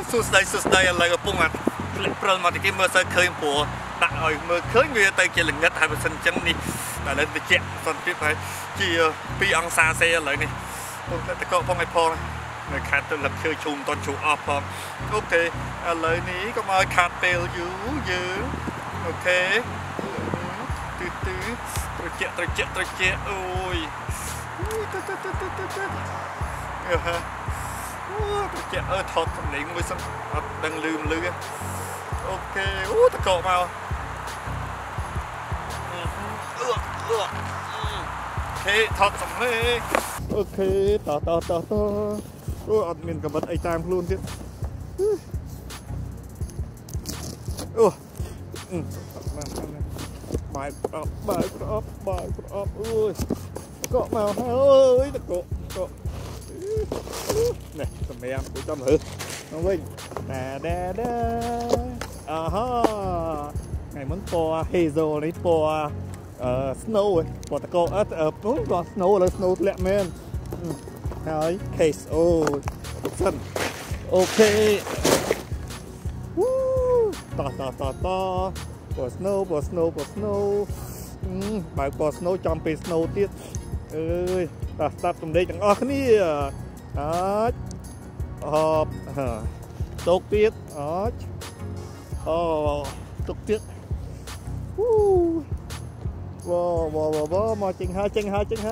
សួស្ដីឥឡូវកំពុងព្រិលមកទីគេមើលសើឃើញព្រោះដាក់ឲ្យមើលឃើញវាទៅជាល្ងិតហើយបើសិនអញ្ចឹងនេះឥឡូវតិចសន្តិភាពហើយជា2 អង្សាសេឥឡូវនេះតកផងឲ្យផងនៅខាត់ទៅលឹកឈើជុំតន់ជួអស់ផងអូខេឥឡូវនេះក៏មកខាត់ពេលយូរយើងអូខេត្រជាក់អូយទៅហ៎ត្រជាក់ថតសំឡេងមួយសិនអត់ដឹងលឺអូខេតកមកអូខេថតសំឡេងអូខេតអូអត់មានកំបិតអីតាមខ្លួនទៀតអូបាយប្រអប់អូយកមកហើយតកនេះសម្រាប់គួយចាំហឺមកវិញដាអាហាថ្ងៃមុនពណ៌ hazel នេះពណ៌snow ពណ៌តកអត់ពណ៌ snow ឥឡូវ snow ធ្លាក់មែនហើយ case អូសិនអូខេតពណ៌ snow បើពណ៌ snow ចំពេល snow ទៀតអើយស្ដាប់សំឡេងទាំងអស់គ្នាអាចហបទុកទៀតអាចទុកទៀតវ៉ាមកចេញហើយទូ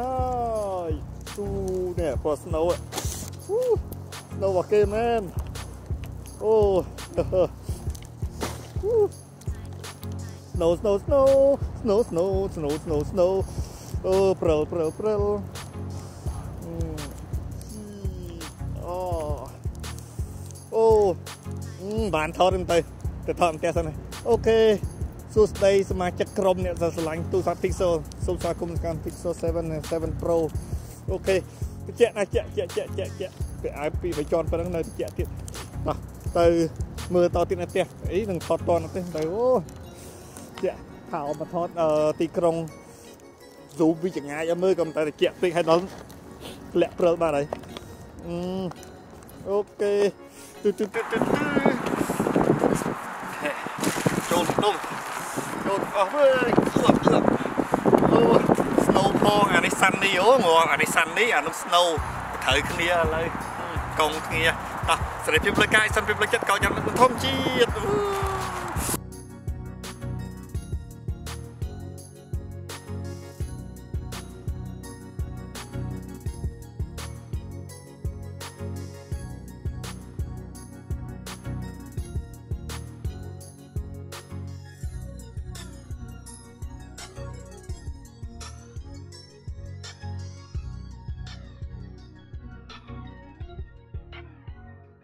នេះពណ៌ snow snow របស់គេមែនអូ snow អូព្រិលអូបានថតទៅថតផ្ទះសិនអូខេសួស្ដីសមាជិកក្រុមអ្នកស្រឡាញ់ទូរស័ព្ទ Pixel សូមស្វាគមន៍កម្ម Pixel 7 Pro អូខេតិចណាស់ជាក់ពេលឲ្យពី3ជាន់ប៉ុណ្ណឹងនៅតិចទៀតបាទទៅមើលតទៀតនៅផ្ទះអីនឹងថតតនៅផ្ទះទៅអូជាក់ថោមកថតទីក្រុងស៊ូមពីចងាយឲ្យមើលក៏តែតិចពេកហើយដល់ធ្លាក់ព្រិលបាទហើយអូខេចូលអស់មើលsnow ផងអានេះ sunny អូងអានេះ sunny អានោះ snow ត្រូវគ្នាឥឡូវកងគ្នាតោះសេរីភាពលើកាយសិនភាពលើចិត្តកោញ៉ាំនឹងធម្មជាតិ